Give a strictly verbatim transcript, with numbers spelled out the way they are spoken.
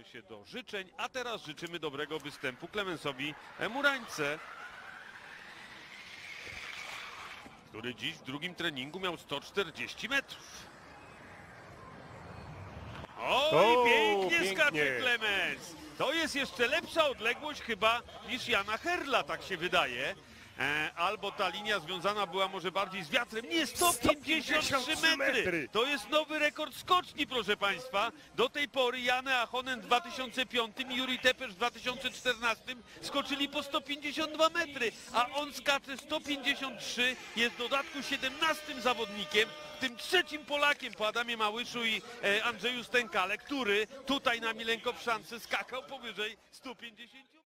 się do życzeń, a teraz życzymy dobrego występu Klemensowi Murańce, który dziś w drugim treningu miał sto czterdzieści metrów. O, O, i pięknie, pięknie skacze Klemens. To jest jeszcze lepsza odległość chyba niż Jana Herla, tak się wydaje. E, albo ta linia związana była może bardziej z wiatrem. Nie, sto pięćdziesiąt trzy metry. To jest nowy rekord skoczni, proszę Państwa. Do tej pory Janne Ahonen w dwa tysiące piątym i Juri Tepesz w dwa tysiące czternastym skoczyli po sto pięćdziesiąt dwa metry, a on skacze sto pięćdziesiąt trzy, jest w dodatku siedemnastym zawodnikiem, tym trzecim Polakiem po Adamie Małyszu i e, Andrzeju Stękale, który tutaj na Milenkopszance skakał powyżej stu pięćdziesięciu.